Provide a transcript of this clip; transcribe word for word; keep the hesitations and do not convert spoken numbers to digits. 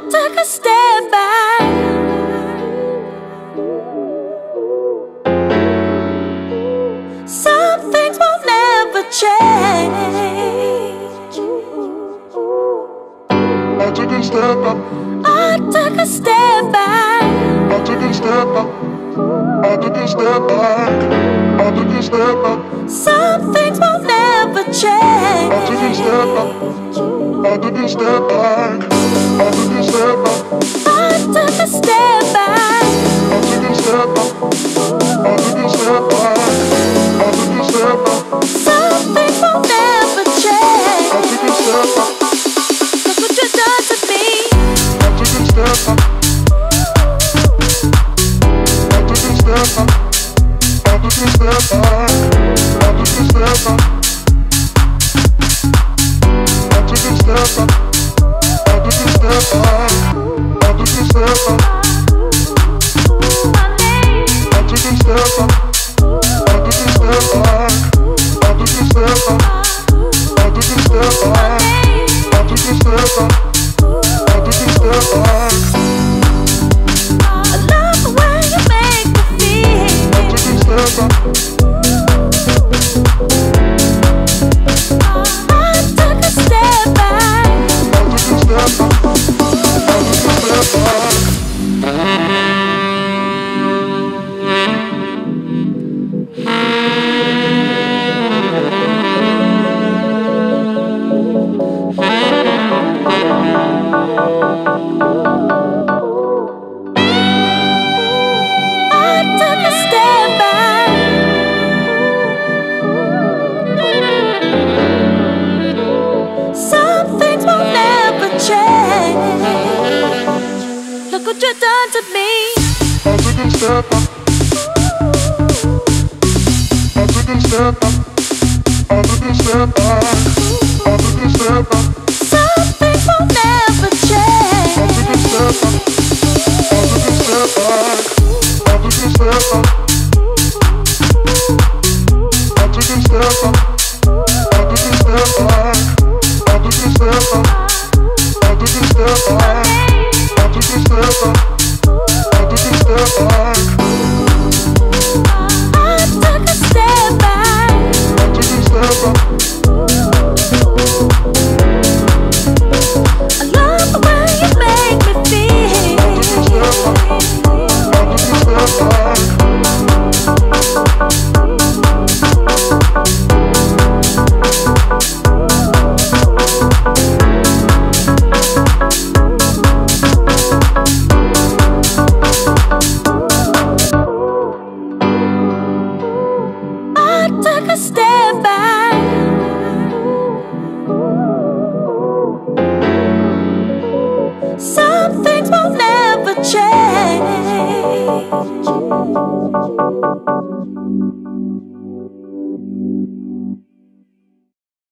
took a step back. Some things will never change. I took a step back. I took a step back. I took a step back. I took a step back. I took a step back. Some things will never change. I took a step back. I took a step back. I took a step back. I took a step back. I took a step back. I took a step back. I took a step back. Some things will never change. I took a step back. Look what you done to me. I took a step back. I took a step back. I took a step back. I took a step back. I took a step back. I took a step back. I took a step back. I took a step back. I took a step back. I took a step back. I took a step back. I took a step back. I took a step back. I love the way you make me feel. I took a step back. I took a step back. I took a step back. I took a step back. I took a step back. Some things will never change. Look what you done to me. I took a step back. I took a step back. I took a step back. I took a step back. Some things will never change. I took a step back. I took a step back. I took a step back. I took a step back. I took a step back. I took a step back.